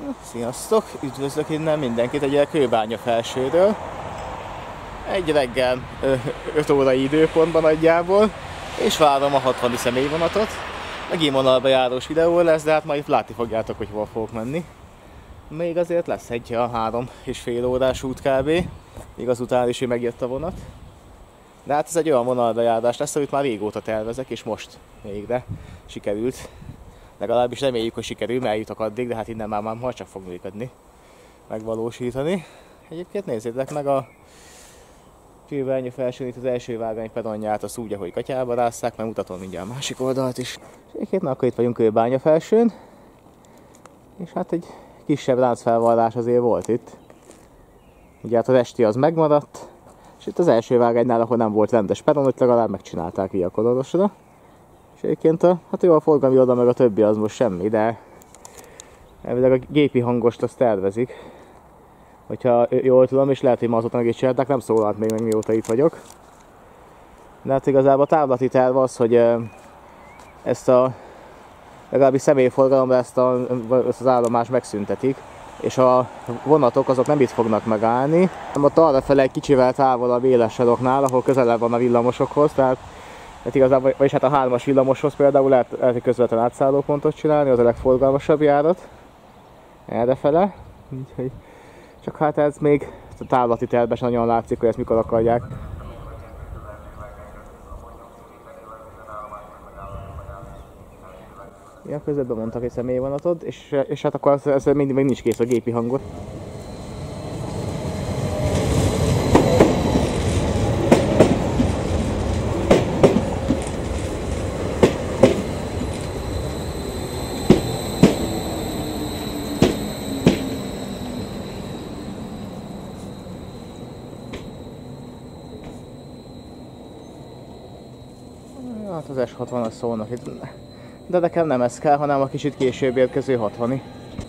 Sziasztok! Üdvözlök innen mindenkit egy Kőbánya felsőről. Egy reggel 5 órai időpontban nagyjából, és várom a 60. személyvonatot. Megint vonalba járós videó lesz, de hát majd látni fogjátok, hogy hol fogok menni. Még azért lesz egy 3,5 órás út kb. Még azután is, hogy megjött a vonat. De hát ez egy olyan vonalbejárás lesz, amit már régóta tervezek, és most végre sikerült. Legalábbis reméljük, hogy sikerül, mert eljutok addig, de hát innen már csak fog működni, megvalósítani. Egyébként nézzétek meg a Kőbánya felsőn, itt az első vágány pedonját, azt úgy, ahogy katyába rásszák, mert mutatom mindjárt a másik oldalt is. Egyébként akkor itt vagyunk Kőbánya felsőn, és hát egy kisebb láncfelvarrás azért volt itt. Ugye hát az esti az megmaradt, és itt az első vágánynál, ahol nem volt rendes pedon, ott legalább megcsinálták így a kolorosra. És egyébként hát jó, a forgalmi oldal meg a többi az most semmi, de elvileg a gépi hangost azt tervezik. Hogyha jól tudom, és lehet, hogy ma azóta meg is csinálták, nem szólalt még meg mióta itt vagyok. De hát igazából a távlati terv az, hogy ezt a legalábbis személyforgalomra ezt az állomást megszüntetik, és a vonatok azok nem itt fognak megállni, hanem ott arrafele egy kicsivel távolabb éles saroknál, ahol közelebb van a villamosokhoz, tehát igazából, vagyis hát a 3-as villamoshoz például lehet egy közvetlen átszállópontot csinálni, az a legforgalmasabb járat errefele. Úgyhogy csak hát ez még a távlati tervben sem nagyon látszik, hogy ezt mikor akarják. Ja, közben mondtak egy személyvonatot, és hát akkor ez mindig még nincs kész a gépi hangot. Hát az S60-as szólnak itt. De nekem nem ez kell, hanem a kicsit később érkező 60-i.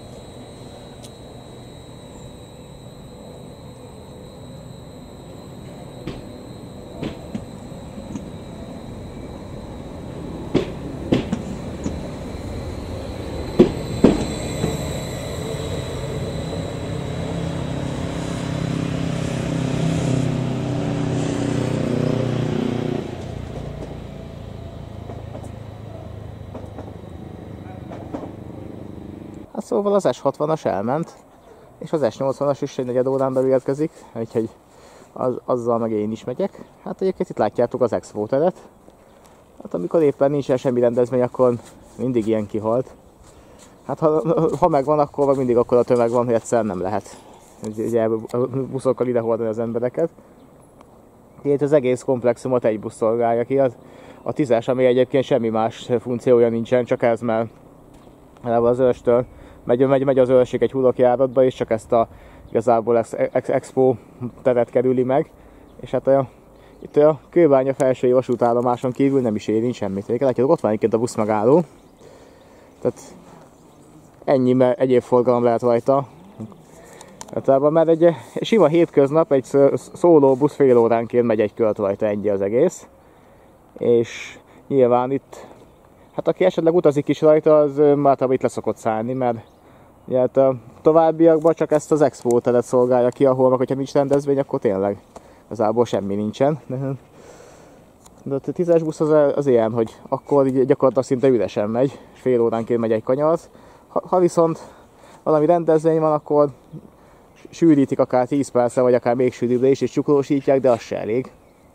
Szóval az S60-as elment, és az S80-as is egy negyed órán belül érkezik, úgyhogy azzal meg én is megyek. Hát egyébként itt látjátok az Expo teret. Hát amikor éppen nincsen semmi rendezvény, akkor mindig ilyen kihalt. Hát ha megvan, akkor mindig akkor a tömeg van, hogy egyszer nem lehet ugye, buszokkal ide hordani az embereket. Itt az egész komplexumot egy busz szolgálja ki, a 10-es, ami egyébként semmi más funkciója nincsen, csak ez, mert az Őrstől megy az Őrsig egy hulokjáratba, és csak ezt a igazából Expo teret kerüli meg. És hát itt a Kőbánya felsői vasútállomáson kívül nem is érint semmit. Látjátok, ott van egyébként a busz megálló. Tehát ennyi egyéb forgalom lehet rajta. Általában mert egy sima hétköznap egy szóló busz fél óránként megy egy kört rajta, ennyi az egész. És nyilván itt, hát aki esetleg utazik is rajta, az általában itt leszokott szállni, mert ugye, hát a továbbiakban csak ezt az Expo teret szolgálja ki, ahol meg, hogyha nincs rendezvény, akkor tényleg igazából semmi nincsen. De a 10-es busz az ilyen, hogy akkor gyakorlatilag szinte üresen megy, és fél óránként megy egy kanyarz. Ha viszont valami rendezvény van, akkor sűrítik akár 10 percre, vagy akár még sűrűbbre is, és csuklósítják, de az se elég.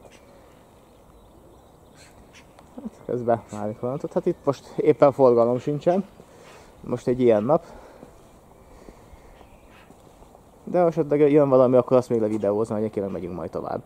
Hát közben várjuk valamit. Hát itt most éppen forgalom sincsen. Most egy ilyen nap. De ha esetleg jön valami, akkor azt még levideózom, hogy egyébként megyünk majd tovább.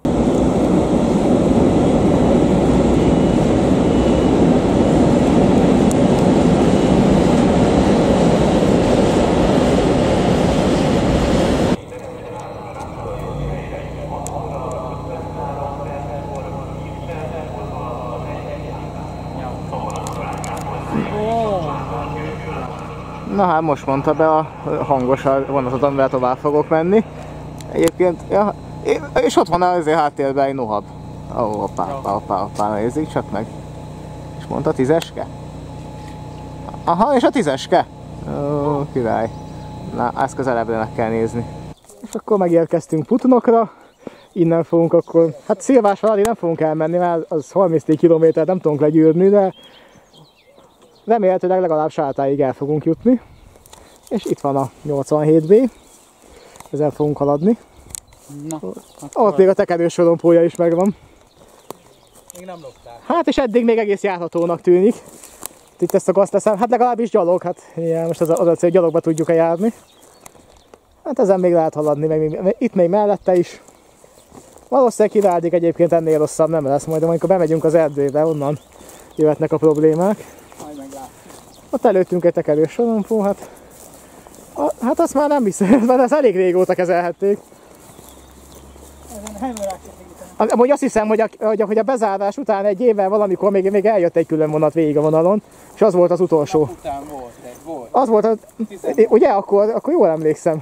Na hát most mondta be a hangos vonatot, amivel tovább fogok menni. Egyébként, ja, és ott van azért háttérben egy nohab. Ó, hoppá, nézzük csak meg. És mondta 10-eske? Aha, és a 10-eske? Ó, király. Na, ezt közelebbre meg kell nézni. És akkor megérkeztünk Putnokra. Innen fogunk akkor, hát Szilvásváradi nem fogunk elmenni, mert az 34 kilométert nem tudunk legyűrni, de remélhetőleg legalább Sátáig el fogunk jutni. És itt van a 87B, ezzel fogunk haladni. Na, ott még a tekerős sorompója is megvan. még nem loptál. Hát és eddig még egész járhatónak tűnik. Itt ezt a gazt teszem, hát legalábbis gyalog, hát ilyen, most az a cél, hogy gyalogba tudjuk járni. Hát ezen még lehet haladni, meg itt még mellette is. Valószínűleg Királdig egyébként ennél rosszabb nem lesz, majd amikor bemegyünk az erdőbe, onnan jöhetnek a problémák. Majd meglátjuk. Ott előttünk egy tekerős sorompó, hát azt már nem hiszem, mert ezt elég régóta kezelhették. Ezen nem rá segíteni. Amúgy azt hiszem, hogy a bezárás után egy évvel valamikor még eljött egy külön vonat végig a vonalon, és az volt az utolsó. Nap után volt. Az volt, ugye akkor jól emlékszem.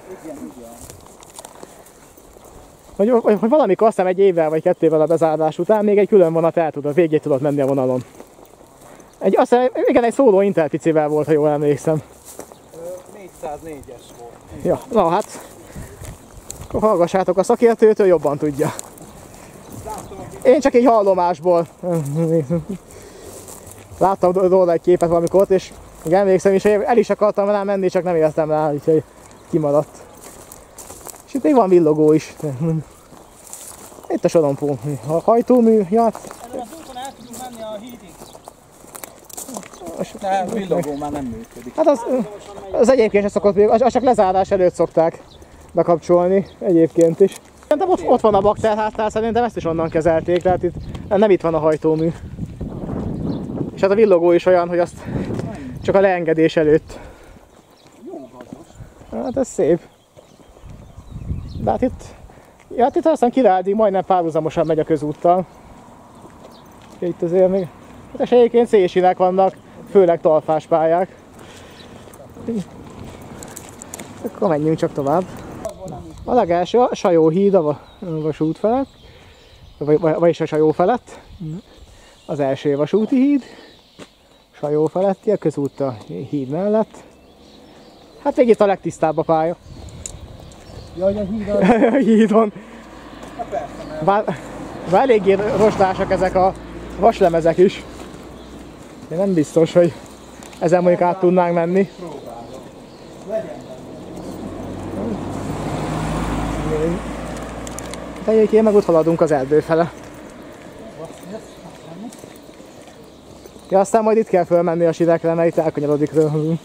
Igen. Hogy valamikor azt hiszem egy évvel vagy 2 évvel a bezárás után még egy külön vonat végig tudott menni a vonalon. Azt hiszem, igen, egy szóló interpicivel volt, ha jól emlékszem. 404-es volt. Ja, na hát, akkor hallgassátok a szakértőtől, jobban tudja. Én csak egy hallomásból láttam róla egy képet valamikor ott, és emlékszem is, hogy el is akartam rá menni, csak nem értem rá, úgyhogy kimaradt. És itt még van villogó is. Itt a sorompó, a hajtómű, ja. Ezen az úton el tudunk menni a hídig. De villogó már nem működik. Hát az egyébként sem szokott, az csak lezárás előtt szokták bekapcsolni egyébként is. Szerintem ott van a bakterhátár, szerintem ezt is onnan kezelték, tehát itt nem itt van a hajtómű. És hát a villogó is olyan, hogy azt csak a leengedés előtt. Jó gazos. Hát ez szép. De hát itt aztán Királdig majdnem párhuzamosan megy a közúttal. Itt azért még... Hát egyébként szélsinek vannak, főleg talpás pályák. Akkor menjünk csak tovább. A legelső a Sajó híd a vasút felett, vagyis a Sajó felett. Az első vasúti híd, Sajó feletti, a közút a híd mellett. Hát még itt a legtisztább a pálya. Jaj, a híd az... A hídon. Na persze, mert... Bár eléggé rozsdásak ezek a vaslemezek is. Én nem biztos, hogy ezen mondjuk át tudnánk menni. Próbálom. Legyen benne. De egyébként meg ott haladunk az erdő fele. Ja, aztán majd itt kell fölmenni a sidekre, mert itt elkanyarodik röhögünk.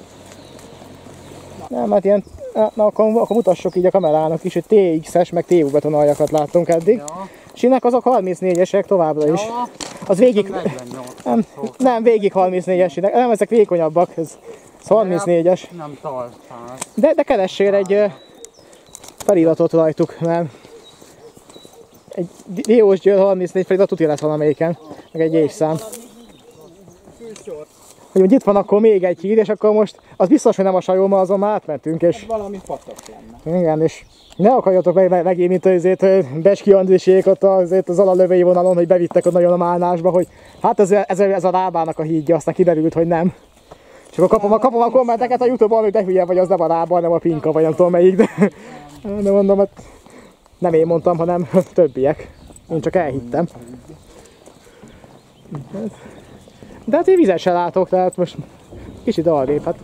Nem, hát ilyen, na akkor mutassuk így a kamerának is, hogy TX-es meg TU betonaljakat láttunk eddig. Ja. És ennek azok 34-esek továbbra is. Ja. Az végig... Nem, végig 34-es, nem, ezek vékonyabbak, ez 34-es. Nem találtál. De keressél egy feliratot rajtuk, mert egy Diós Győr 34 felirat tuti lesz valamelyiken, meg egy évszám. Hogy itt van akkor még egy híd, és akkor most az biztos, hogy nem a Sajó, azon már átmentünk, és... Valami patak lenne. Igen, és ne akarjatok megint, mint azért Becski Andrisék ott az alalövői vonalon, hogy bevittek ott nagyon a Málnásba, hogy hát ez a Rábának a hídja, aztán kiderült, hogy nem. És akkor kapom a kommenteket a Youtube-on, hogy de hülye vagy, az nem a Rába, nem a Pinka, vagy nem tudom melyik, de mondom, hát nem én mondtam, hanem többiek. Én csak elhittem. De hát én vizet se látok, tehát most kicsit arrébb, hát.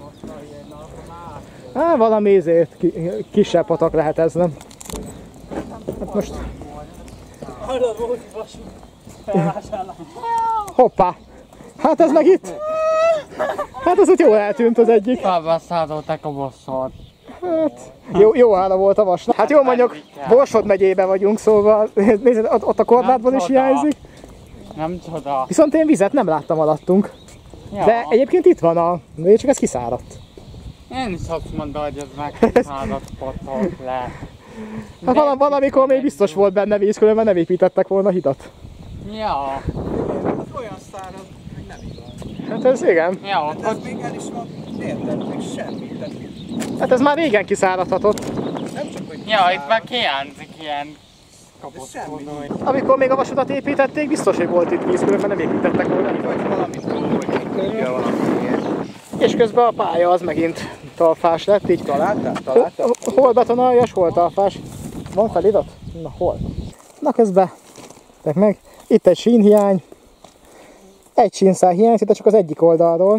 Valami kisebb patak lehet ez, nem? Hát most... Arra volt vasút felvásárlás. Hoppá! Hát ez meg itt! Hát ez ott jól eltűnt az egyik. Felvásárolták a bosszot. Hát jó ára volt a vas. Hát jól mondjuk, Borsod megyébe vagyunk, szóval nézd, ott a korlátban is hiányzik. Nem csoda. Viszont én vizet nem láttam alattunk. Ja. De egyébként itt van csak ez kiszáradt. Én is azt mondom, hogy ez megkiszáradt patak le. Hát valamikor még biztos volt benne víz, különben nem építettek volna hidat. Ja. Hát olyan száraz, hogy nem igaz. Hát ez igen. Ja, Hát ez még el is van, érted, még semmi. Tehát Hát ez már régen kiszáradhatott. nem csak, hogy ja, itt meg hiányzik ilyen semmi. kapott. Amikor még a vasutat építették, biztos, hogy volt itt víz, különben nem építettek volna. Vagy valamit tudja valami ilyen. És közben a pálya az megint talpás lett, így. Találtál? Hol betonaljas, hol talpás? Van felirat? Na hol? Na közben, meg. Itt egy sínhiány. Egy sínszál hiányzik, de csak az egyik oldalról.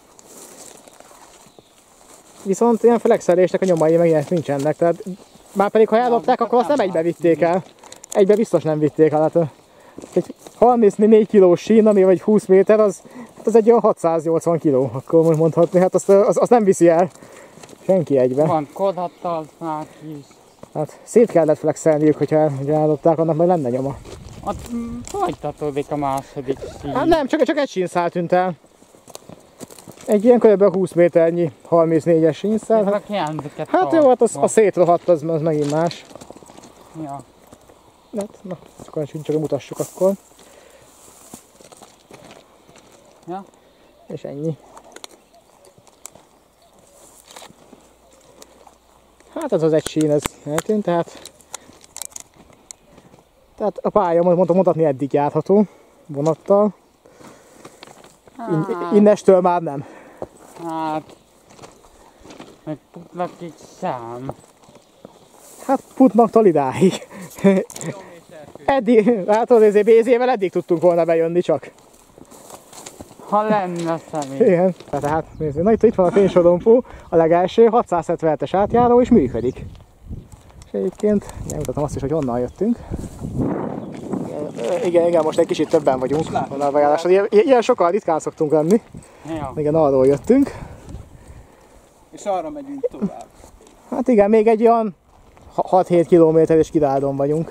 Viszont ilyen flexelésnek a nyomai meg ilyenek nincsenek. Tehát már pedig ha ellopták, akkor azt nem egybe vitték el. Egybe biztos nem vitték el. Hát egy 34 kilós sín, ami vagy 20 méter, az egy olyan 680 kiló, akkor mondhatni. Hát azt nem viszi el senki egybe. Van kodhattal már is. Hát szét kellett flexelniük, hogyha ellopták, annak meg lenne nyoma. Ott folytatódik a második sín. Hát nem, csak egy sínszál tűnt el. Egy ilyen kb. 20 méternyi 34-es sínszál. Hát jó, hát a szétrohadt, az megint más. Ja. Hát, na, akkor csak mutassuk akkor. Ja. És ennyi. Hát ez az egy sín, ez eltűnt, tehát a pálya, mondtam, mutatni eddig járható vonattal. Innestől már nem. Hát, meg Putnakig sem. Hát Putnaktól idáig. Eddig, látod, ezért BZ-vel eddig tudtunk volna bejönni csak. Ha lenne személy. Igen. Tehát nézzük, na itt van a fénysorompó, a legelső 677-es átjáró és működik. És egyébként, mutatom azt is, hogy honnan jöttünk. Igen, most egy kicsit többen vagyunk. Ilyen sokkal ritkán szoktunk lenni. Ja. Igen, arról jöttünk. És arra megyünk tovább. Hát igen, még egy olyan 6-7 kilométeres Királdon vagyunk.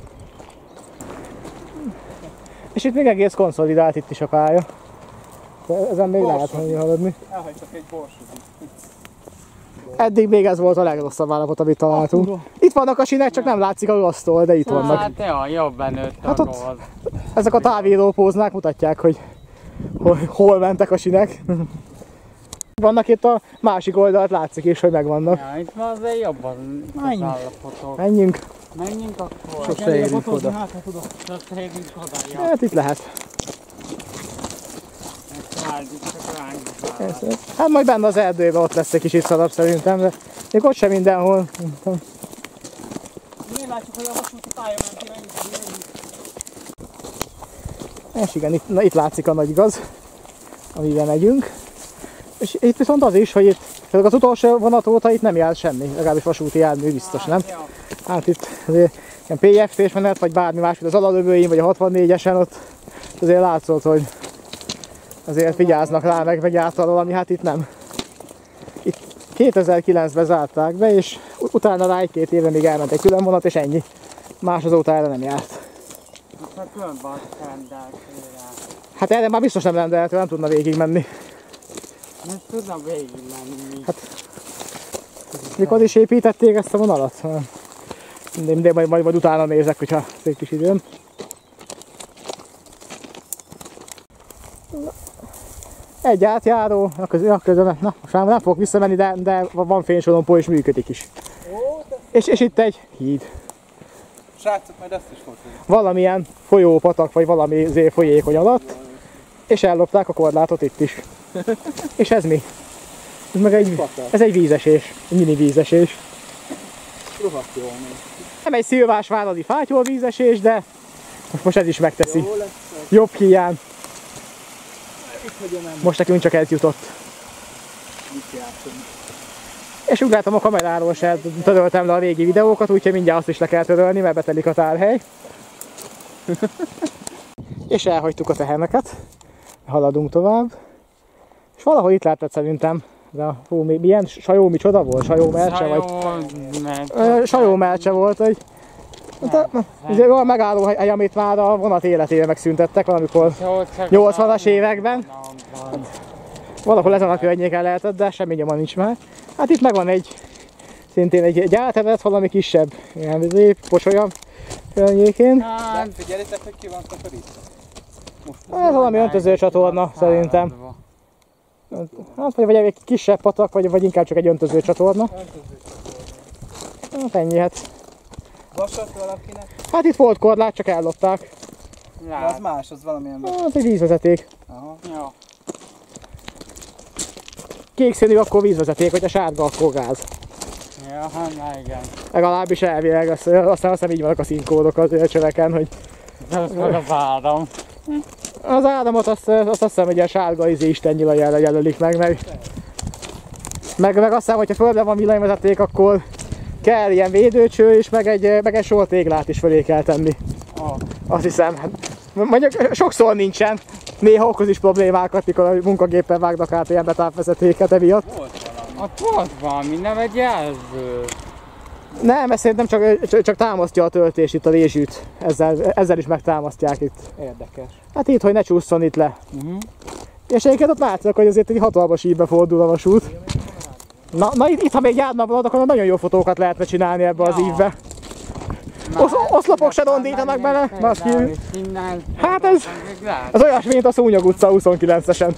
És itt még egész konszolidált itt is a pálya. Ezen még lehet haladni. Elhagytak egy borsodit. Eddig még ez volt a legrosszabb állapot, amit találtunk. Itt vannak a sinek, csak nem látszik a rossztól, de itt vannak. Hát jó, jobban nőtt a gól. Ezek a távíró póznák mutatják, hogy hol mentek a sinek. Vannak itt a másik oldalt, látszik is, hogy megvannak. Ja, itt már azért jobban az állapotok. Menjünk. Menjünk akkor. Sose érünk oda. Sose érünk oda, ja. Hát itt lehet. Hát majd benne az erdőben ott lesz egy kicsit szarabb szerintem, de még ott sem mindenhol. Mi látjuk, hogy a vasúti pálya menti meg. És igen, itt látszik a nagy gaz, amivel megyünk. És itt viszont az is, hogy itt az utolsó vonat óta itt nem jár semmi, legalábbis vasúti jármű biztos, nem? Hát itt azért ilyen PFT-s menet, vagy bármi más, mint az alalövőim, vagy a 64-esen, ott azért látszott, hogy azért vigyáznak rá, meg járta valami, hát itt nem. Itt 2009-ben zárták be, és utána rá 1-2 évre még elment egy külön vonat, és ennyi. Más azóta erre nem járt. Hát erre már biztos nem rendelhető, nem tudna végig menni. Nem tudna végig menni. Hát, mikor is építették ezt a vonalat? De majd utána nézek, hogyha szép kis időm. Egy átjáró, a közben, na most már nem fogok visszamenni, de van fénysorompó és működik is. És itt egy híd. Srácok, majd ezt is fotózunk. Valamilyen folyópatak, vagy valami folyékony alatt, és ellopták a korlátot itt is. És ez mi? Ez meg egy vízesés, egy mini vízesés. Rohadt jól néz. Nem egy szilvásváradi fátyol vízesés, de most ez is megteszi. Jobb hiány. Most nekünk csak ez jutott. És ugráltam a kameráról, se töröltem le a régi videókat, úgyhogy mindjárt azt is le kell törölni, mert betelik a tárhely. És elhagytuk a teheneket. Haladunk tovább. És valahol itt lehetett szerintem. De milyen sajó micsoda volt? Sajómercse vagy? Sajómercse volt, hogy a megállóhely, amit már a vonat életére megszüntettek valamikor 80-as években. Valahol ezen a környéken lehetett, de semmi nyoma nincs már. Hát itt megvan szintén egy áteret, valami kisebb, ilyen pocsolya környékén. Hát figyelitek, hogy ki van takarítva. Ez valami öntöző csatorna szerintem. Hát vagy egy kisebb patak, vagy inkább csak egy öntöző csatorna. Hát ennyi, hát. Vasat valakinek? Hát itt volt korlát, csak ellopták. Az más, az valamilyen. Hát egy vízvezeték. Aha. Ja. kék színű, akkor vízvezeték, hogyha sárga, akkor gáz. Ja, na igen. Legalábbis elvileg, aztán így vannak a színkódok az csöveken, hogy... Ez meg az áram. Az áramot azt hiszem, hogy ilyen sárga istennyila jelölik meg azt hiszem, hogyha földben van villanyvezeték, akkor kell ilyen védőcső is, meg egy sor téglát is fölé kell tenni. Oh. Azt hiszem, hát, mondjuk sokszor nincsen. Néha okoz is problémákat, mikor a munkagéppel vágnak át ilyen betávvezetéket emiatt. Ott volt valami, nem egy jelző. Nem, ez szerintem csak támasztja a töltést itt a rézsűt. Ezzel is megtámasztják itt. Érdekes. Hát itt, hogy ne csúszson itt le. És egyébként ott látszik, hogy azért egy hatalmas ívbe fordul a vasút. Na itt ha még járna valad, akkor nagyon jó fotókat lehetne csinálni ebbe az ívbe. Oszlopok se rondítanak bele. Hát ez olyasmi, mint a Szúnyog utca 29-esen.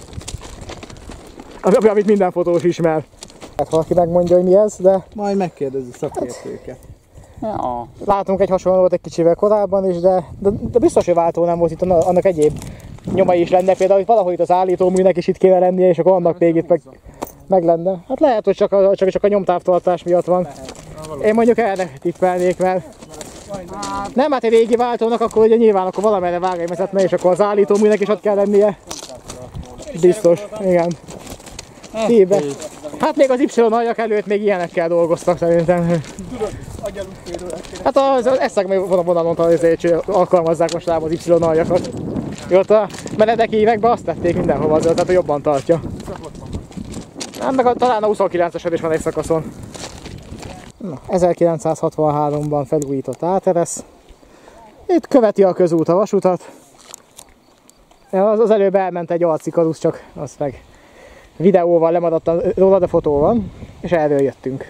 Amit minden fotós ismer. Hát valaki megmondja, hogy mi ez, de... Majd megkérdezi szakértőket. Ja. Látunk egy hasonlót egy kicsivel korábban is, de biztos, hogy váltó nem volt itt, annak egyéb nyomai is lenne. Például itt valahol itt az állítóműnek is itt kéne lennie, és akkor annak még itt meg lenne. Hát lehet, hogy csak a nyomtávtartás miatt van. Én mondjuk erre tippelnék, mert... Nem, hát egy régi váltónak akkor ugye nyilván akkor valamerre vágány vezetne, és akkor az állítóműnek is ott kell lennie. Biztos, igen. Híbe. Hát még az Y-aljak előtt még ilyenekkel dolgoztak szerintem. Hát az eszek vonalon alkalmazzák most az Y-aljakat. Ott a meredek években azt tették mindenhova, tehát jobban tartja. Hát meg talán a 29-esen is van egy szakaszon. 1963-ban felújított áteresz. Itt követi a közút a vasutat. Az előbb elment egy alcikarusz, csak azt meg videóval lemaradtam róla, de fotó van, és erről jöttünk.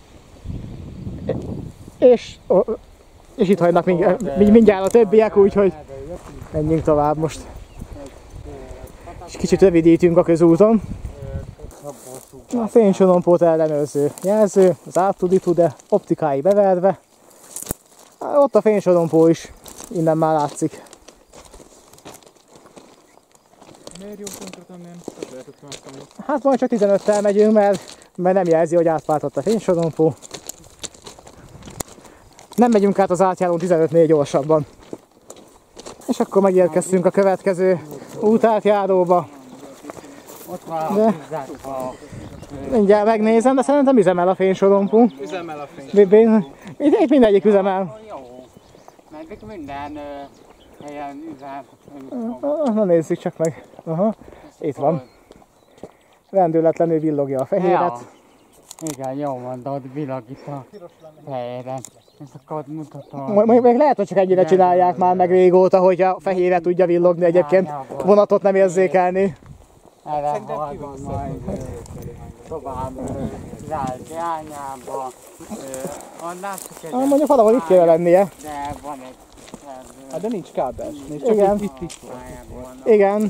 És itt hagynak mindjárt a többiek, úgyhogy menjünk tovább most. És kicsit rövidítünk a közúton. A fénysorompót ellenőrző jelző, az áttuditu, de optikái beverve. Ott a fénysorompó is, innen már látszik. Miért jó konkrétan nem? Hát majd csak 15-tel megyünk, mert nem jelzi, hogy átváltott a fénysorompó. Nem megyünk át az átjárón 15-nél gyorsabban. És akkor megérkeztünk a következő útátjáróba. De mindjárt megnézem, de szerintem üzemel a fénysorompó. Üzemel a fénysorompó. Itt mindegyik üzemel. Jó, mert minden helyen üzem. Na nézzük csak meg. Aha, itt van. Rendületlenül villogja a fehéret. Ja. Igen, jó mondod, villogít a fehéret. Ezt akkor mutatom. Még lehet, hogy csak ennyire csinálják már meg régóta, hogy a fehérre tudja villogni egyébként. Vonatot nem érzékelni. Erre haladunk majd tovább Zál irányába. Mondjuk valahol itt kéne lennie. De van egy... Hát de nincs kábel. Igen. Itt Igen.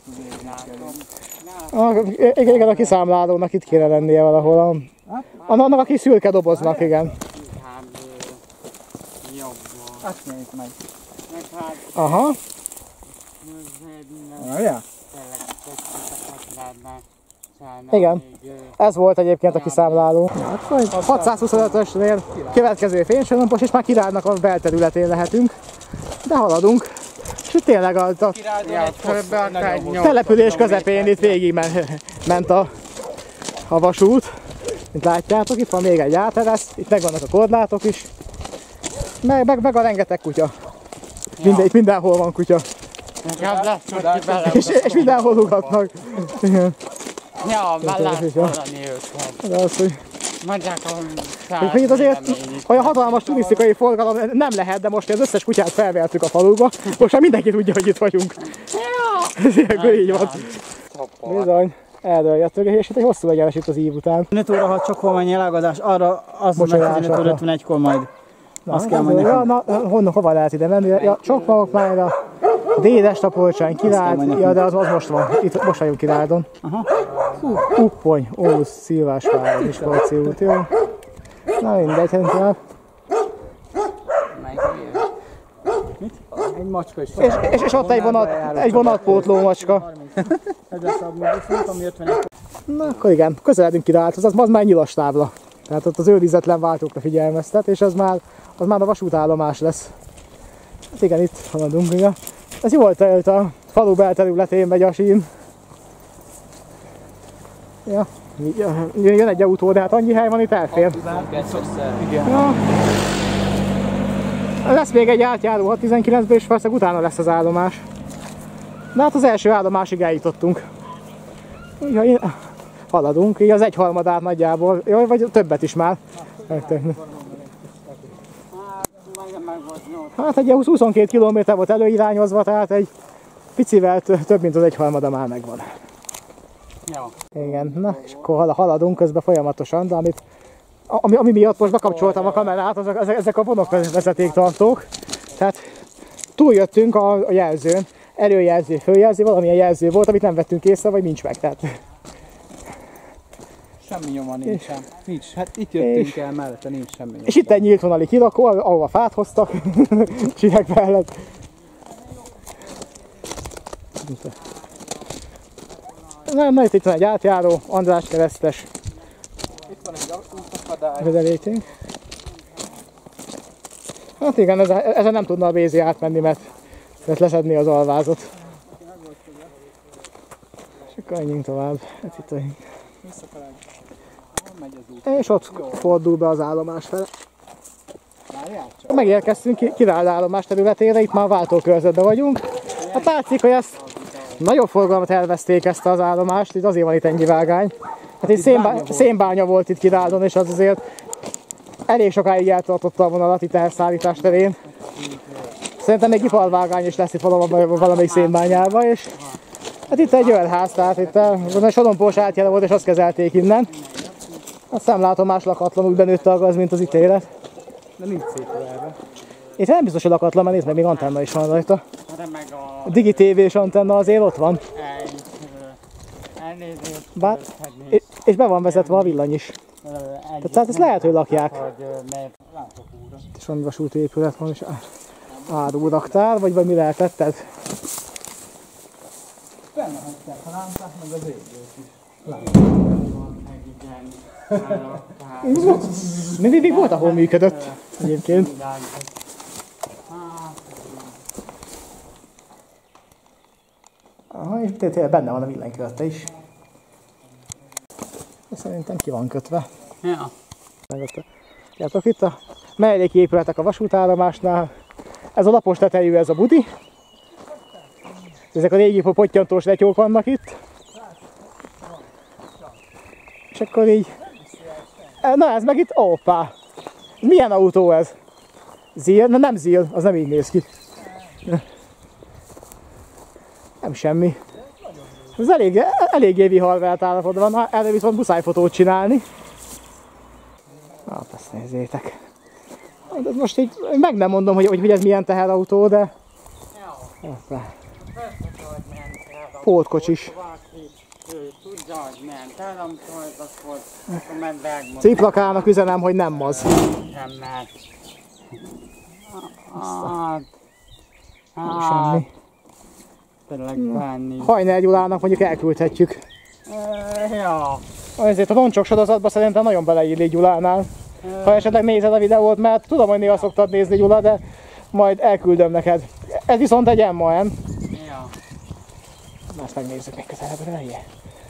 Igen, a kiszámlálónak itt kéne lennie valahol. Annak a kis szürke doboznak, igen. Azt nézd meg. Aha. Ja. Igen, ez volt egyébként a kiszámláló. 625-ösnél következő fénysorompos, és már Királynak a belterületén lehetünk. De haladunk. És itt tényleg a település közepén itt végig ment a vasút. Mint látjátok, itt van még egy áteresz, itt megvannak a korlátok is. Meg a rengeteg kutya. Mindenhol van kutya. És mindenhol ugatnak. Ja, már látsz valami őket. De az, hogy... Mondják, hogy itt azért olyan hatalmas turisztikai forgalom nem lehet, de most az összes kutyát felvertük a faluba. Most már mindenki tudja, hogy itt vagyunk. Ezért így van. Bizony. Erről jöttünk, és itt egy hosszú egyenes itt az ív után. 5 óra 6 csak van nyelálgadás, arra az meg 15 óra 51-kor majd. Azt kell majd nekünk. Hova lehet ide menni? Ja, Csokmalokmára, Dédes Tapolcsány, Király, ja, de az most van. Itt most vagyunk Királydon. Uppony, Óbusz, Szilvásvár, Miskolci út, jó? Na mindegy, szerintem. Egy macska is. És ott egy vonatpótló macska. Na akkor igen, közeledünk ide át, az már nyilas tábla. Tehát ott az őrizetlen váltókra figyelmeztet, és az már a vasútállomás lesz. Hát igen, itt haladunk, igen. Ez jól telt, a falu belterületén megy a sín. Ja, jön egy autó, de hát annyi hely van, itt elfér. Igen. Ja. Lesz még egy átjáró 6-19-ben, és valószínűleg utána lesz az állomás. De hát az első állomásig eljutottunk. Úgyhogy haladunk, így az 1/3 nagyjából, jaj, vagy többet is már. Hát egy 22 km volt előirányozva, tehát egy picivel több, mint az 1/3 már megvan. Ja. Igen, na és akkor haladunk közben folyamatosan, de ami miatt most bekapcsoltam a kamerát, ezek a vonokvezetéktartók. Tehát túljöttünk a jelzőn, előjelző, följelző, valamilyen jelző volt, amit nem vettünk észre, vagy nincs meg. Tehát. Semmi nyoma nincsen. Nincs. Hát itt jöttünk el mellette, nincs semmi nyoma. És itt egy nyílt vonali kirakó, ahova fát hoztak, csinek mellett. Na itt van egy átjáró, András keresztes. Itt van egy útakadály. Vezelékünk. Hát igen, ezen nem tudna a Bézi átmenni, mert leszedni az alvázot. És akkor menjünk tovább. Hát itt vagyunk. És ott fordul be az állomás fele. Megérkeztünk Király állomás területére, itt már váltókörzetben vagyunk. Hát látszik, hogy ezt nagyobb forgalmat elveszték ezt az állomást, itt azért van itt ennyi vágány. Hát itt szénbánya volt itt Királyon, és az azért elég sokáig eltartotta a vonalat itt elszállítás terén. Szerintem még iparvágány is lesz itt valamelyik szénbányában, és hát itt egy őrház, tehát itt a sorompós átjáró volt, és azt kezelték innen. A szemlátomás lakatlan, úgy benőtte a gaz, mint az ítélet. De nincs szép erre. Itt nem biztos, hogy lakatlan, mert nézd meg, még antenna is van rajta. A Digi TV-s antenna azért ott van. Bár, és be van vezetve a villany is. Tehát ezt lehet, hogy lakják. És van vasúti épület, van is áruraktár, vagy mi lehetett ez? Benne hagyták a lámpát, meg az égőt is. Mindig volt, ahol működött egyébként. Aha, itt benne van a villanykörte is. Szerintem ki van kötve. Ja. Látok itt a melléki épületek a vasútállomásnál. Ez a lapos tetejű, ez a budi. Ezek a régi pottyantós letyók vannak itt. És akkor így... Na ez meg itt, hoppá! Milyen autó ez? Zil? Na nem Zil, az nem így néz ki. Nem semmi. Ez eléggé viharvert állapotban van, erre viszont muszáj fotót csinálni. Hát ezt nézzétek. De most így meg nem mondom, hogy ez milyen teherautó, de... Pótkocsis. Ciplakának üzenem, hogy nem maz. Semmi. Hajner Gyulának mondjuk elküldhetjük. Ja. Ezért a roncsok sorozatban szerintem nagyon beleillik Gyulánál. Ha esetleg nézed a videót, mert tudom, hogy néha szoktad nézni, Gyula, de majd elküldöm neked. Ez viszont egy MAN. Ja. Na ezt megnézzük még közelebbre, elje.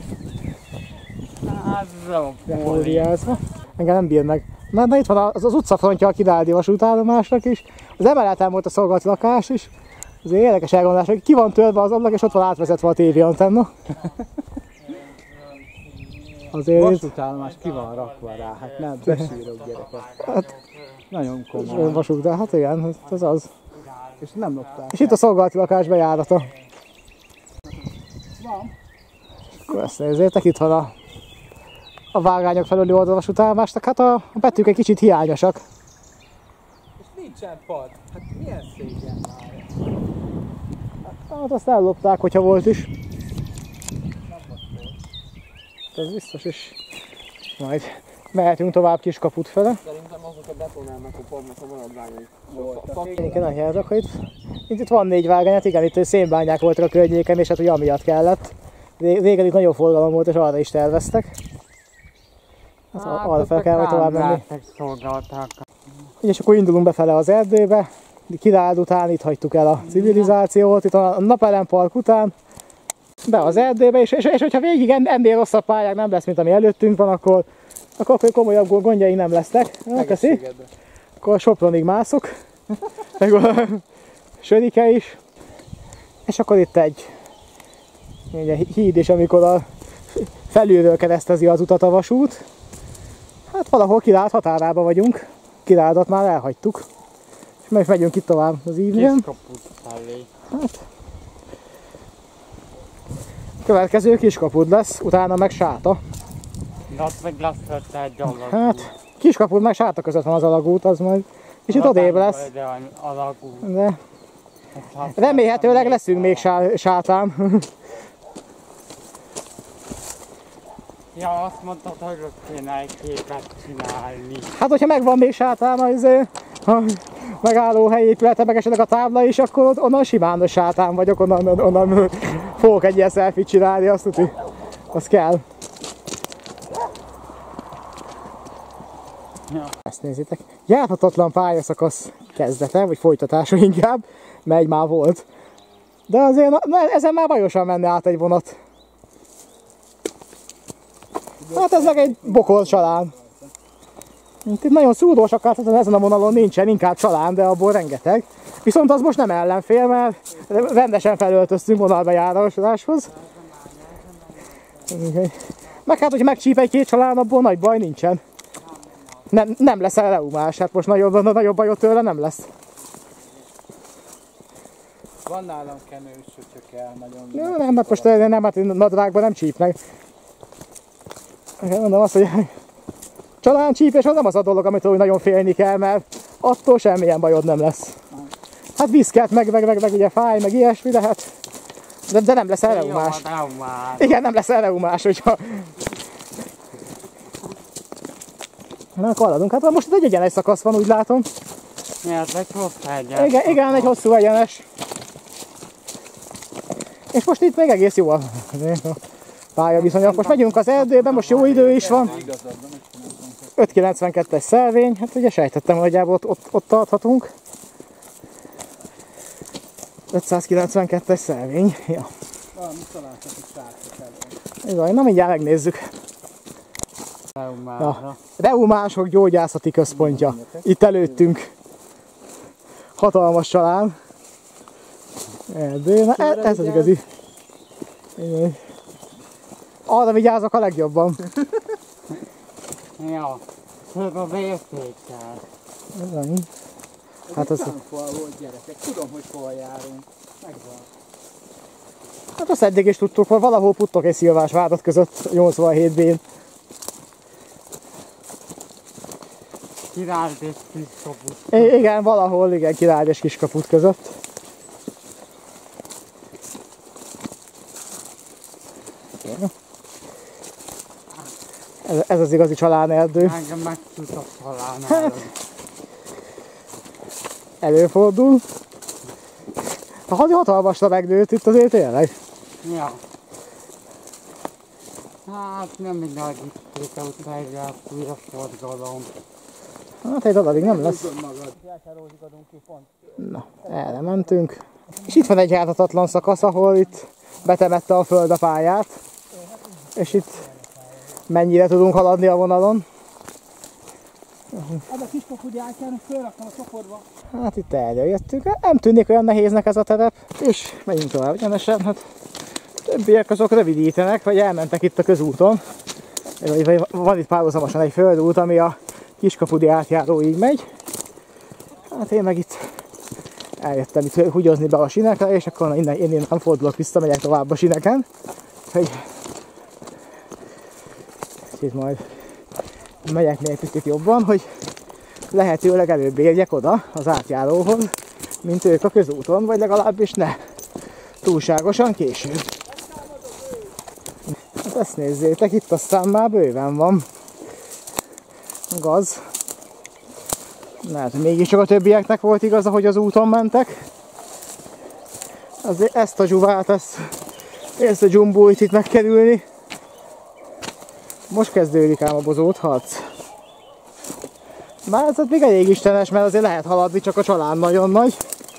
Az engem nem bír meg. Na itt van az utcafrontja a Királyi vasútállomásnak is. Az emeleten volt a szolgálati lakás is. Azért érdekes elgondolás, hogy ki van törve az ablak, és ott van átvezetve a tévéantenna. Azért... Vasútállomás ki van rakva rá, hát nem, besírok gyerekek. Hát, nagyon komoly. Vasút, de hát igen, ez az. És nem lopták. És itt a szolgálati lakás bejárata. Van. Akkor ezt nézzétek, itt van a vágányok felüli oldalvasútállomásnak, hát a betűk egy kicsit hiányosak. És nincsen pad, hát milyen szégyen már. Hát azt ellopták, hogyha volt is. Ez biztos is. Majd mehetünk tovább Kiskaput fele. Szerintem azok a betonálnak a padnak a maradványai voltak. Itt van 4 vágány, hát igen, itt szénbányák voltak a környéken, és hát ugye amiatt kellett. Régen itt nagyobb forgalom volt, és arra is terveztek. Hát arra fel kell majd tovább menni. És akkor indulunk befele az erdőbe. Királd után itt hagytuk el a civilizációt, itt a Napelem Park után. Be az erdőbe, és hogyha végig ennél rosszabb pályák nem lesz, mint ami előttünk van, akkor komolyabb gondjaink nem lesznek. Köszi. Akkor Sopronig mászok. Meg a Sörike is. És akkor itt egy híd is, amikor a felülről keresztezi az utat a vasút. Hát valahol Királd határában vagyunk. Királdat már elhagytuk. És meg megyünk itt tovább az ívén. Kiskaput felé. Hát. Következő Kiskapud lesz, utána meg Sáta. De ott meg lesz ott egy alagút. Hát, Kiskapud meg Sáta között van az alagút, az majd kicsit odébb lesz. De remélhetőleg leszünk még Sátán. Ja, azt mondtad, hogy ott kéne egy képet csinálni. Hát, hogyha megvan még Sátán az a megálló helyépülete, meg esetleg a tábla is, akkor onnan simán Sátán vagyok, onnan fogok egy ilyen selfie csinálni, azt tudni. Az kell. Ja. Ezt nézzétek. Járhatatlan pályaszakasz kezdete, vagy folytatása inkább, megy már volt. De azért ezen már bajosan menne át egy vonat. Hát ez meg egy bokor csalán. Itt nagyon szúrós akart, ezen a vonalon nincsen, inkább csalán, de abból rengeteg. Viszont az most nem ellenfél, mert rendesen felöltöztünk vonalbejáráshoz. Meg hát, hogy megcsíp egy-két csalán, abból nagy baj nincsen. Nem lesz leumás, hát most nagyobb bajot tőle nem lesz. Van nálam kenős, hogyha kell nagyon. Ja, nem, hát most nem, hát nadrágban nem csípnek. Mondom azt, hogy csalán csípés az nem az a dolog, amitől nagyon félni kell, mert attól semmilyen bajod nem lesz. Hát viszket, meg ugye fáj, meg ilyesmi, de hát de nem lesz leumás. Igen, nem lesz leumás, hogyha... Na, akkor haladunk. Hát most egy egyenes szakasz van, úgy látom. Miért egy hosszú egyenes? Igen, egy hosszú egyenes. És most itt még egész jó a pályaviszonyok. Most megyünk az erdőbe, most jó idő is van. 592-es szelvény, hát ugye sejtettem, hogy nagyjából ott tarthatunk. 592-es szelvény, ja. Valamit találtak itt sárcok elő. Na mindjárt megnézzük. Ja. Reumások gyógyászati központja. Itt előttünk. Hatalmas csalán. Erdő. Na, ez az igazi. Arra vigyázok a legjobban. Ja, főbb a vértékkel. Hát az... hol volt, gyerekek, tudom, hogy hol járunk. Megvan. Hát azt eddig is tudtuk, hogy valahol Puttok és Szilvásvárad között 87-ben. Királd és Kiskaput. Igen, valahol, igen, Királd és Kiskaput között. Ez az igazi csalánerdő. Engem megtűnt a csalánerdő. Előfordul. A hatalmasra megnőtt itt azért tényleg. Ja. Hát nem mindenki utána egyáltalán újra forgalom. Hát egy darabig nem lesz. Na, erre mentünk. És itt van egy járhatatlan szakasz, ahol itt betemette a föld a pályát. És itt mennyire tudunk haladni a vonalon. Az a Kiskapud átjának, fölraktam a csoportba. Hát itt eljöttünk. Nem tűnik olyan nehéznek ez a terep. És megyünk tovább egyenesen. Hát többiek azok rövidítenek, vagy elmentek itt a közúton. Vagy van itt párhuzamosan egy földút, ami a Kiskapudi átjáróig megy. Hát én meg itt eljöttem itt húgyozni be a sinekre, és akkor innen nem fordulok vissza, megyek tovább a sineken. Hogy itt majd megyek még picit jobban, hogy lehetőleg előbb érjek oda az átjáróhoz, mint ők a közúton, vagy legalábbis ne túlságosan később. Hát ezt nézzétek, itt aztán már bőven van gaz. Lehet, hogy mégiscsak a többieknek volt igaza, hogy az úton mentek. Azért ezt a zsuvát, ezt ezt a dzsumbóit itt megkerülni. Most kezdődik ám a bozót harc. Már ez még elég istenes, mert azért lehet haladni, csak a család nagyon nagy.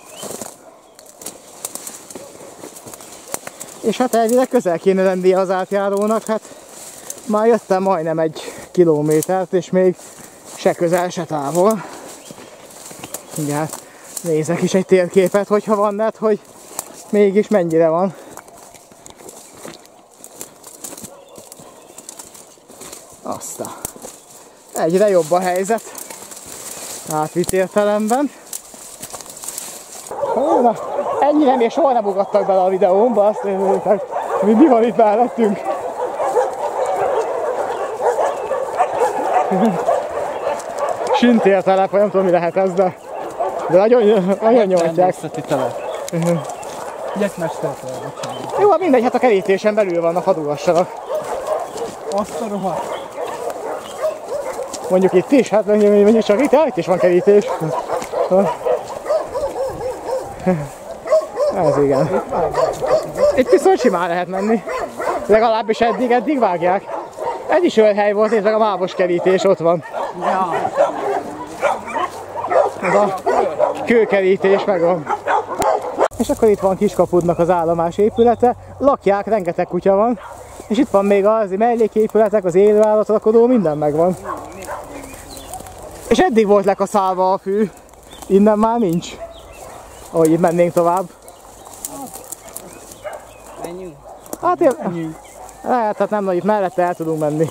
És hát elvileg közel kéne lennie az átjárónak, hát már jöttem majdnem 1 kilométert, és még se közel, se távol. Igen, nézek is egy térképet, hogyha van net, hogy mégis mennyire van. Aztán egyre jobb a helyzet, átvitt értelemben. Na, ennyire még soha nem ugattak bele a videómba, azt nézzétek, mi van itt mellettünk. Sintértelep, vagy nem tudom mi lehet ez, de nagyon nyomhatják. Jó, mindegy, hát a kerítésen belül vannak, hadd ugassanak. Azt a rohadt. Mondjuk itt is, hát mondjuk csak itt is van kerítés. Ez igen. Itt viszont simán lehet menni. Legalábbis eddig vágják. Ez is olyan hely volt, nézd meg a mávos kerítés, ott van. Ez a kőkerítés megvan. És akkor itt van Kiskapudnak az állomás épülete. Lakják, rengeteg kutya van. És itt van még az melléképületek, az élőállatlakodó, minden megvan. És eddig volt lekaszálva a fű. Innen már nincs. Ahogy itt mennénk tovább. Menjünk. Hát lehet, hát nem nagy, itt mellette el tudunk menni.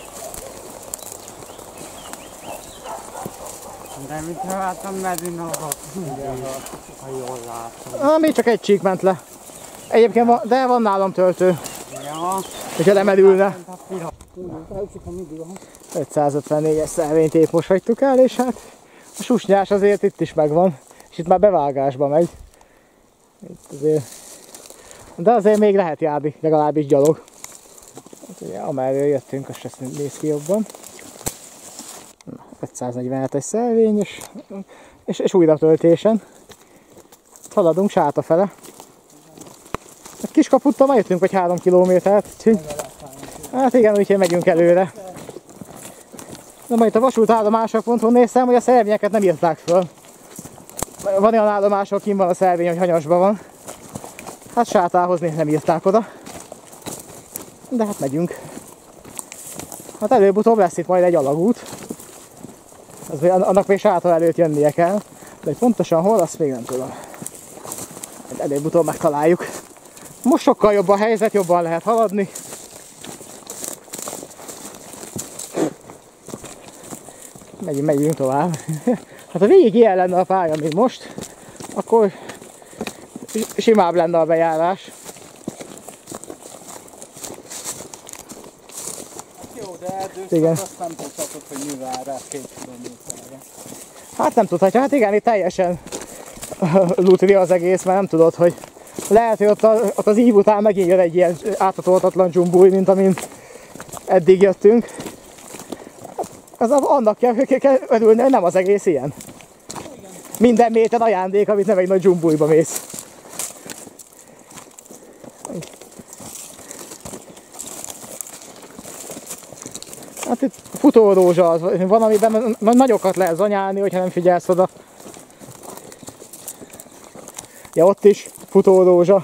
De mit láttam medinakat? Ha jól látom. Még csak egy csík ment le. Egyébként de van nálam töltő. Ja. Hogyha nem elülne. 554-es szelvényt épp most hagytuk el, és hát a susnyás azért itt is megvan. És itt már bevágásba megy. Itt azért. De azért még lehet járni, legalábbis gyalog. Hát ugye, amerről jöttünk, azt ezt néz ki jobban. 547-es szelvény, és újra töltésen. Haladunk Sáta fele. Kiskaputtal már jöttünk, vagy 3 kilométert. Hát igen, úgyhogy megyünk előre. Na majd itt a vasútállomásokon néztem, hogy a szelvényeket nem írták föl. Van olyan állomások, kint van a szelvény, hogy hanyasban van. Hát Sátához nem írták oda. De hát megyünk. Hát előbb-utóbb lesz itt majd egy alagút. Annak még Sáta előtt jönnie kell. De hogy pontosan hol, azt még nem tudom. Előbb-utóbb megtaláljuk. Most sokkal jobb a helyzet, jobban lehet haladni. Megyünk tovább. Hát ha végig ilyen lenne a pálya, mint most, akkor simább lenne a bejárás. Jó, de erdőszak azt nem tudhatod, hogy mi vár rá 2 kilométerre. Hát nem tudhatja, hát igen, itt teljesen lutri az egész, mert nem tudod, hogy lehet, hogy ott az ív után megint jön egy ilyen áthatolhatatlan dzsumbúj, mint amint eddig jöttünk. Az annak kell örülni, hogy nem az egész ilyen. Minden méten ajándék, amit nem egy nagy dzsumbújba mész. Hát itt futórózsa az, van, amiben nagyokat lehet zanyálni, hogyha nem figyelsz oda. Ja, ott is futórózsa.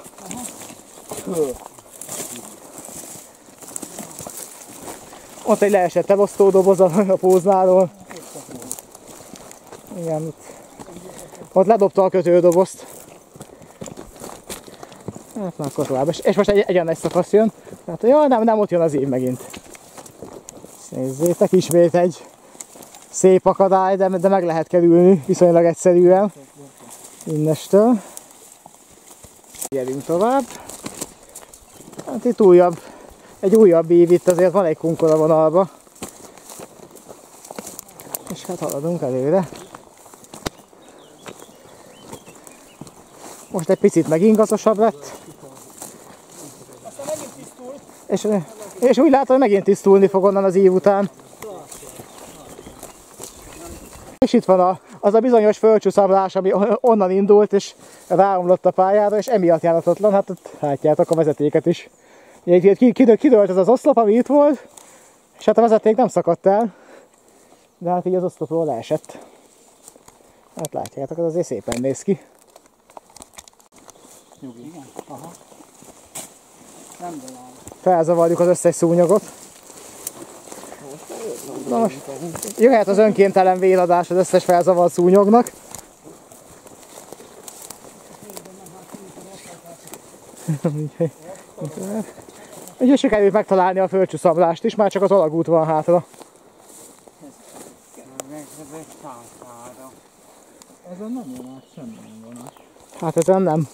Ott egy leesett elosztó doboz a póznáról. Igen, ott ledobta a kötődobozt. Hát már akkor tovább. És most egy nagy szakasz jön. Hát, ja, nem ott jön az év megint. Nézzétek, ismét egy szép akadály, de meg lehet kerülni viszonylag egyszerűen. Innestől. Gyerünk tovább. Hát itt egy újabb ív, itt azért van egy kunkor a vonalba. És hát haladunk előre. Most egy picit megingazosabb lett. És úgy látom, hogy megint tisztulni fog onnan az ív után. És itt van az a bizonyos földcsúszamlás, ami onnan indult, és ráomlott a pályára, és emiatt járatatlan. Hát ott látjátok a vezetéket is. Itt kidőlt ez az oszlop, ami itt volt, és hát a vezeték nem szakadt el, de hát így az oszlopról leesett. Hát látjátok, az azért szépen néz ki. Nyugi. Igen? Aha. Nem dolog. Felzavarjuk az összes szúnyogot. Na most jöhet az önkéntelen véradás az összes felzavart szúnyognak. Úgyhogy sikerült megtalálni a földcsúszamlást is, már csak az alagút van hátra. Ezen nem vonat, semmi nem vonat. Hát ezen nem.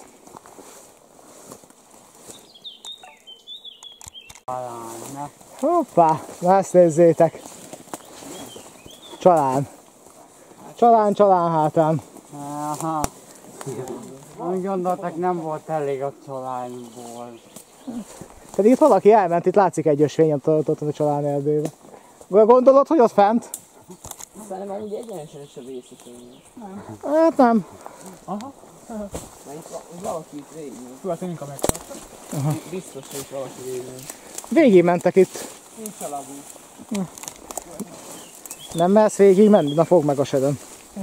Hoppá, na ezt nézzétek. Csalán. Csalán hátán. Aha. Úgy gondoltak, nem volt elég a csalányból. Pedig itt valaki elment, itt látszik egy ösvény ott a csalán erdőbe. Gondolod, hogy ott fent? Szerintem amúgy egyenesen is a vészítőn. Hát nem. Aha. Mert itt valaki itt végigment. Követeljünk a megtartani. Biztos, hogy itt valaki végigment. Végig mentek itt. Nincs alagút. Nem mersz végig menni? Na fogd meg a sedem.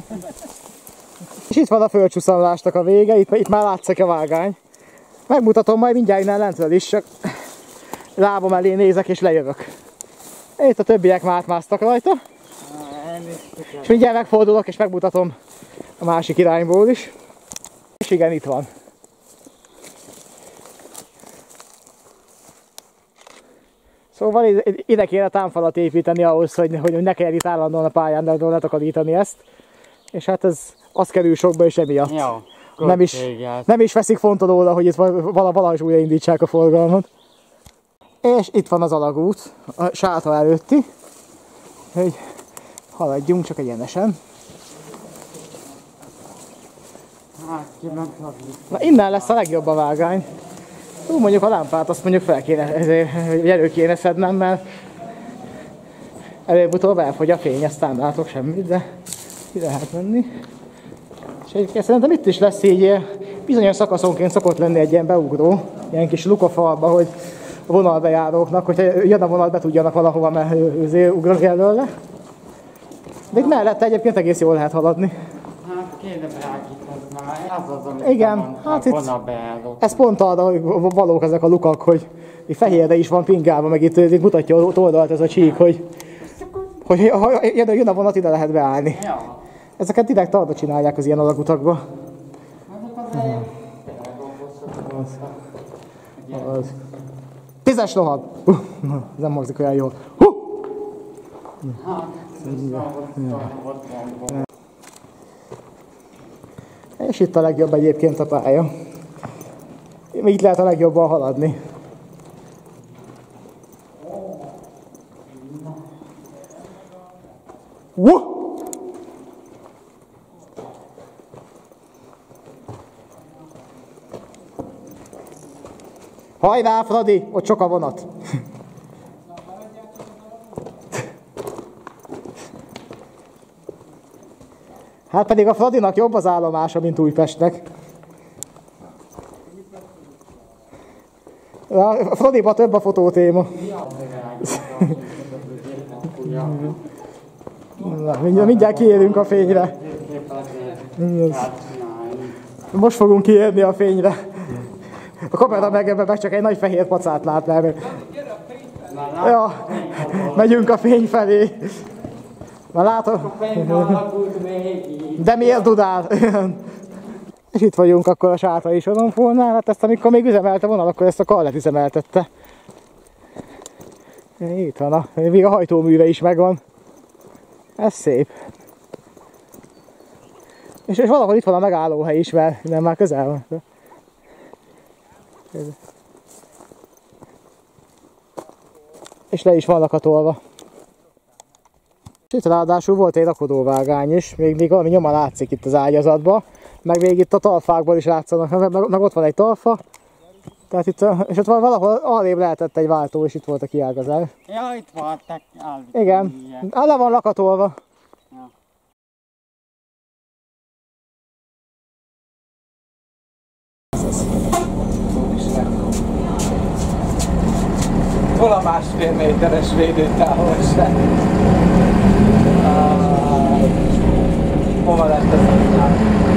És itt van a földcsúszamlásnak a vége, itt már látszik a vágány. Megmutatom majd mindjárt innen lentről is, csak lábam elé nézek és lejövök. Itt a többiek már átmásztak rajta. És mindjárt megfordulok és megmutatom a másik irányból is. És igen, itt van. Szóval ide kéne támfalat építeni ahhoz, hogy ne kelljen itt állandóan a pályán letakarítani ezt. És hát ez az kerül sokba és emiatt. Jó, nem is veszik fontolóra, hogy itt valahogy újraindítsák a forgalmat. És itt van az alagút, a sátor előtti. Hogy haladjunk csak egyenesen. Na innen lesz a legjobb a vágány. Mondjuk a lámpát azt mondjuk fel kéne, elő kéne szednem, mert előbb-utóbb elfogy a fény, ezt nem látok semmit, de ki lehet menni. És egyébként szerintem itt is lesz így, bizonyos szakaszonként szokott lenni egy ilyen beugró, ilyen kis lukafalba, hogy a vonalbejáróknak, hogyha jön a vonal, be tudjanak valahova ugrani előle. De itt mellette egyébként egész jól lehet haladni. Hát kéne beállítani, ez az, amit igen, hát itt ez pont arra, hogy valók ezek a lukak, hogy itt fehérre is van pingálva, meg itt mutatja oldalt ez a csík, hogy ha jön a vonat, ide lehet beállni. Ja. Ezeket direkt arra csinálják az ilyen alagutakba. Az. 10-es rohad! Nem hangzik olyan jól. És itt a legjobb egyébként a pálya. Itt lehet a legjobban haladni. Hajrá, Fradi! Ott sok a vonat. Hát pedig a Fradinak jobb az állomása, mint Újpestnek. A Fradiban több a fotótéma. Mindjárt kiérünk a fényre. Most fogunk kiérni a fényre. A kamera meg csak egy nagy fehér pacát lát, mert... Ja, megyünk a fény felé. Már látom. De miért dudál? És itt vagyunk akkor a Sátrai Sorompónál, hát ezt amikor még üzemelte vonal, akkor ezt a Karlet üzemeltette. Itt van, még a hajtóműve is megvan. Ez szép. És valahol itt van a megállóhely is, mert nem már közel van. És le is van lakatolva. Itt ráadásul volt egy rakodóvágány is, még valami nyoma látszik itt az ágyazatban, meg még itt a talfákból is látszanak, meg ott van egy talfa. Tehát itt, és ott valahol arrébb lehetett egy váltó, és itt volt a kiágazás. Ja, itt voltak. Igen, le van lakatolva. Hol a 1,5 méteres védőtávolság? Hova lett ez a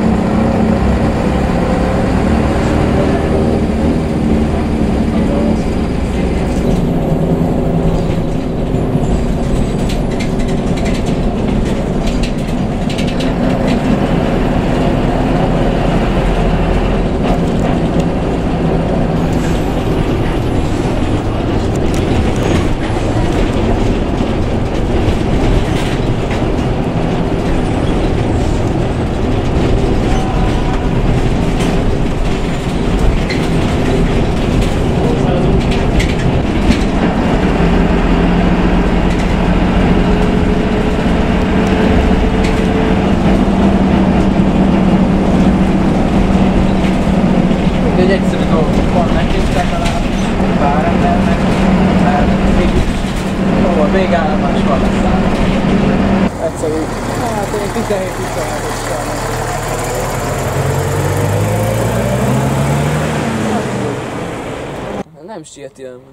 egy egyszerű dolgok van nekik, legalábbis bár embernek, mert mégis ahol végállomás van leszállni. Egyszerű, hát én 17-26-ossal Nem sieti el.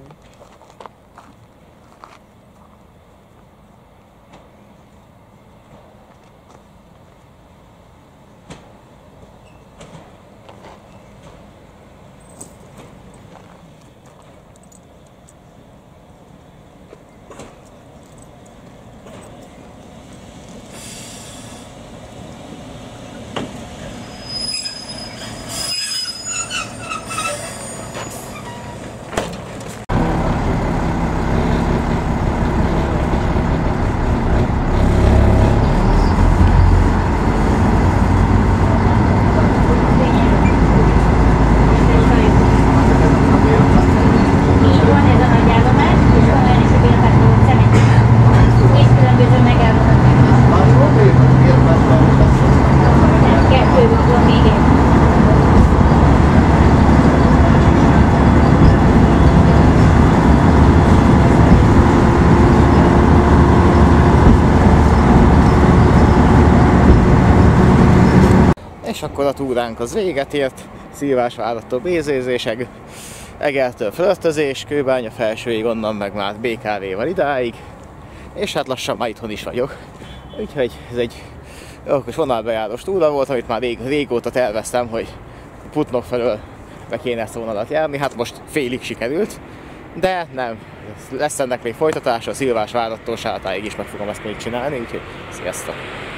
És akkor a túránk az véget ért, Szilvásvárattól Bézézésig, Egertől Flörtözés, Kőbánya felsőig, onnan meg már BKV-val idáig, és hát lassan már itthon is vagyok. Úgyhogy ez egy okos vonalbejárós túra volt, amit már régóta terveztem, hogy Putnok felől be kéne ezt a vonalat járni, hát most félig sikerült, de nem, lesz ennek még folytatása, a Szilvásvárattól Sátáig is meg fogom ezt még csinálni, úgyhogy sziasztok!